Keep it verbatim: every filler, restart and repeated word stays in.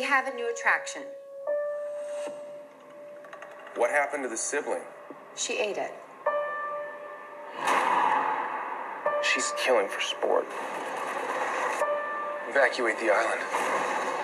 have a new attraction. What happened to the sibling? She ate it. She's killing for sport. Evacuate the island.